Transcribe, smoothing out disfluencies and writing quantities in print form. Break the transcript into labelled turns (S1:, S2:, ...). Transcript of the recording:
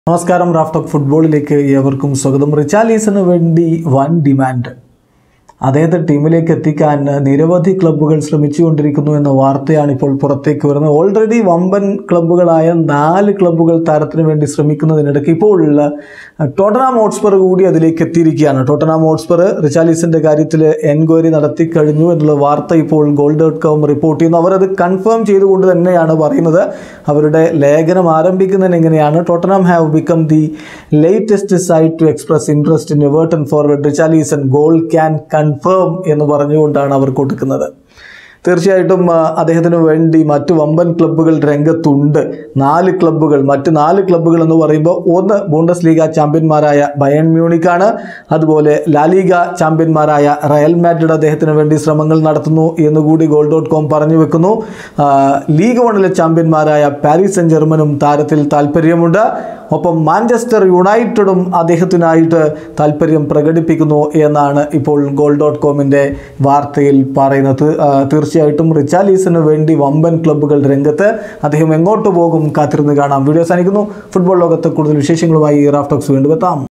S1: നമസ്കാരം Raf talk ഫുട്ബോളിലേക്ക് ഏവർക്കും സ്വാഗതം. റിച്ചാർലിസന് വേണ്ടി വൻ ഡിമാൻഡ്. അദ്ദേഹത്തെ ടീമിലേക്ക് എത്തിക്കാൻ നിരവധി ക്ലബ്ബുകൾ ശ്രമിച്ചുകൊണ്ടിരിക്കുന്നു എന്ന വാർത്തയാണ് ഇപ്പോൾ പുറത്തേക്ക് വരുന്നത്. ഓൾറെഡി വമ്പൻ ക്ലബ്ബുകളായ 4 ക്ലബ്ബുകൾ താരത്തിന് വേണ്ടി ശ്രമിക്കുന്നതിനിടയ്ക്ക് ഇപ്പോൾ ടോട്ടനാം ഹോട്ട്സ്പർ കൂടി അതിലേക്ക് എത്തിയിരിക്കുകയാണ്. ടോട്ടനാം ഹോട്ട്സ്പർ റിച്ചാർലിസന്റെ കാര്യത്തിൽ എൻക്വയറി നടത്തി കഴിഞ്ഞു എന്നുള്ള വാർത്ത ഇപ്പോൾ goal.com റിപ്പോർട്ട് ചെയ്യുന്നു. അവരത് കൺഫേം ചെയ്തുകൊണ്ട് തന്നെയാണ് പറയുന്നത്. അവരുടെ ലേഖനം ആരംഭിക്കുന്നതിന് എങ്ങനെയാണ്: Tottenham have become the latest side to express interest in Everton forward Richarlison Goal can confirm എന്ന് പറഞ്ഞുകൊണ്ടാണ് അവർ കൊടുക്കുന്നത്. തീർച്ചയായിട്ടും അദ്ദേഹത്തിന് വേണ്ടി മറ്റ് വമ്പൻ ക്ലബ്ബുകൾ രംഗത്തുണ്ട്. 4 ക്ലബ്ബുകൾ. മറ്റ് 4 ക്ലബ്ബുകൾ എന്ന് പറയുമ്പോൾ ഒന്ന് ബൂണ്ടസ് ലീഗ ചാമ്പ്യന്മാരായ ബയൺ മ്യൂണിക്കാണ്. അതുപോലെ ലാലിഗ ചാമ്പ്യന്മാരായ റയൽ മാഡ്രിഡ് അദ്ദേഹത്തിന് വേണ്ടി ശ്രമങ്ങൾ നടത്തുന്നു എന്നുകൂടി goal.com പറഞ്ഞു വെക്കുന്നു. ലീഗ് 1 ചാമ്പ്യന്മാരായ പാരീസ് സെന്റ് ജർമ്മനും താരത്തിൽ താല്പര്യമുണ്ട്. ഒപ്പം മാഞ്ചസ്റ്റർ യുണൈറ്റഡും അദ്ദേഹത്തിനായിട്ട് താല്പര്യം പ്രകടിപ്പിക്കുന്നു എന്നാണ് ഇപ്പോൾ goal.comന്റെ വാർത്തയിൽ പറയുന്നത്. തീർച്ചയായിട്ടും റിച്ചാർലിസന് വേണ്ടി വമ്പൻ ക്ലബ്ബുകൾ രംഗത്ത്. അദ്ദേഹം എങ്ങോട്ട് പോകും കാത്തിരുന്ന് കാണാം. വീഡിയോ അവസാനിക്കുന്നു. ഫുട്ബോൾ ലോകത്ത് കൂടുതൽ വിശേഷങ്ങളുമായി റാഫ് ടോക്സ് വീണ്ടും എത്താം.